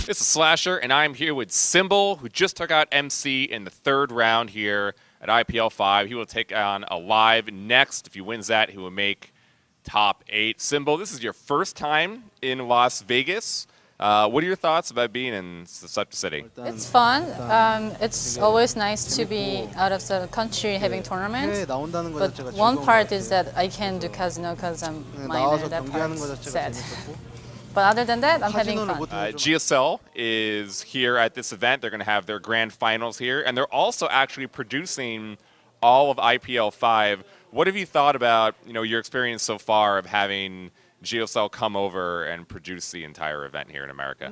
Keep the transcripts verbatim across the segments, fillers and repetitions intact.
This is Slasher, and I'm here with Symbol, who just took out M C in the third round here at I P L five. He will take on Alive next. If he wins that, he will make top eight. Symbol, this is your first time in Las Vegas. Uh, what are your thoughts about being in such a city? It's fun. Um, it's always nice to be out of the country having tournaments. But one part is that I can't do casino because I'm minor. That part's sad. But other than that, I'm having fun. Uh, G S L is here at this event. They're going to have their grand finals here, and they're also actually producing all of I P L five. What have you thought about, you know, your experience so far of having G S L come over and produce the entire event here in America?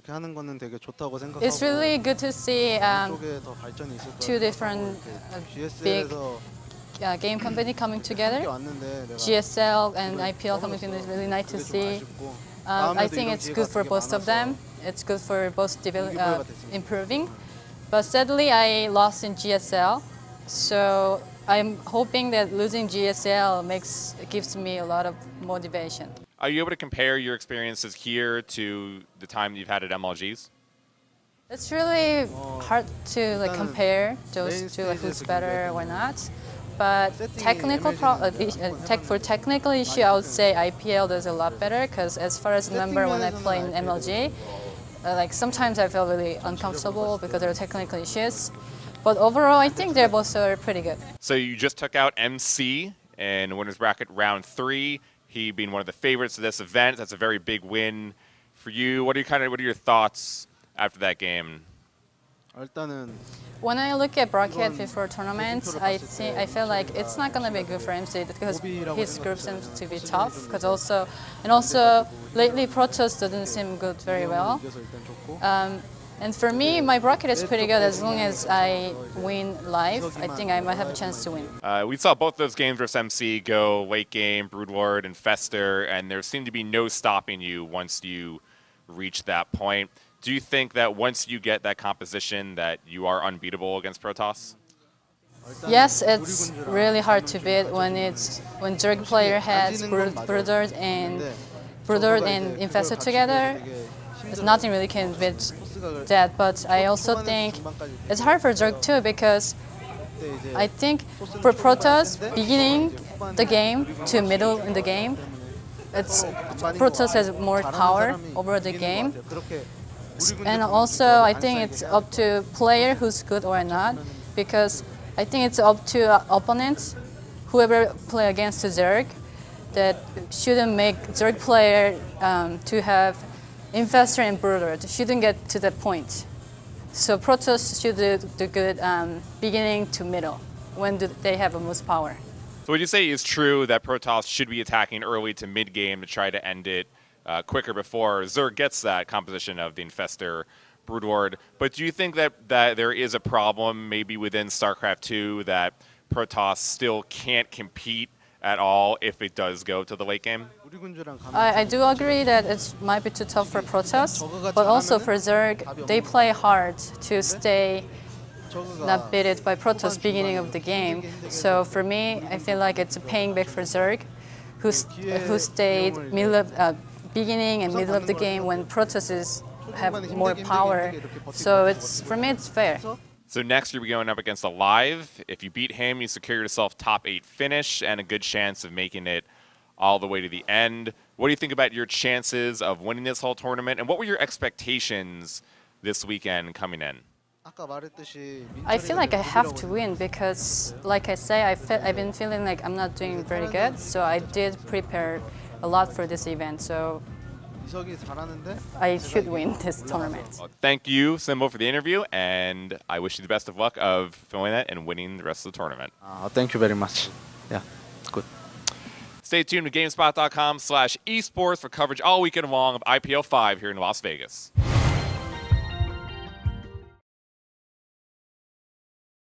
It's really good to see um, two different uh, big uh, game company coming together. G S L and I P L coming together is really nice to see. Um, I think it's good for both of them. It's good for both uh, improving. But sadly, I lost in G S L, so I'm hoping that losing G S L makes gives me a lot of motivation. Are you able to compare your experiences here to the time you've had at M L Gs? It's really hard to like compare those two, like who's better or not. But technical pro uh, tech, for technical issue, I would say I P L does a lot better because as far as I remember when I play in M L G, uh, like sometimes I feel really uncomfortable because there are technical issues. But overall, I think they're both are pretty good. So you just took out M C in winners bracket round three. He being one of the favorites of this event. That's a very big win for you. What are you kind of what are your thoughts after that game? When I look at bracket before tournaments, I think I feel like it's not going to be good for M C because his group seems to be tough. Because also, and also lately Protoss doesn't seem good very well. Um, and for me, my bracket is pretty good as long as I win live. I think I might have a chance to win. Uh, we saw both those games versus M C go late game, Broodlord and Fester, and there seemed to be no stopping you once you reached that point. Do you think that once you get that composition that you are unbeatable against Protoss? Yes, it's really hard to beat when it's when Zerg player has Broodlord and Broodlord and Infestor together. There's nothing really can beat that. But I also think it's hard for Zerg too because I think for Protoss, beginning the game to middle in the game, it's Protoss has more power over the game. And also, I think it's up to player who's good or not, because I think it's up to uh, opponents, whoever play against the Zerg, that shouldn't make Zerg player um, to have Infestor and Broodlord. Shouldn't get to that point. So Protoss should do the good um, beginning to middle when do they have the most power. So would you say it's true that Protoss should be attacking early to mid game to try to end it Uh, quicker before Zerg gets that composition of the Infestor, Broodlord? But do you think that, that there is a problem maybe within StarCraft two that Protoss still can't compete at all if it does go to the late game? I, I do agree that it might be too tough for Protoss, but also for Zerg, they play hard to stay not beaten by Protoss beginning of the game. So for me, I feel like it's paying back for Zerg, who, who stayed middle of, uh, beginning and middle of the game when Protosses have more power. So it's for me, it's fair. So next you'll be going up against Alive. If you beat him, you secure yourself top eight finish and a good chance of making it all the way to the end. What do you think about your chances of winning this whole tournament? And what were your expectations this weekend coming in? I feel like I have to win because, like I say, I fe I've been feeling like I'm not doing very good. So I did prepare a lot for this event, so I should win this tournament. Well, thank you, Symbol, for the interview, and I wish you the best of luck of filming that and winning the rest of the tournament. Uh, thank you very much. Yeah, good. Stay tuned to GameSpot dot com slash esports for coverage all weekend long of I P L five here in Las Vegas.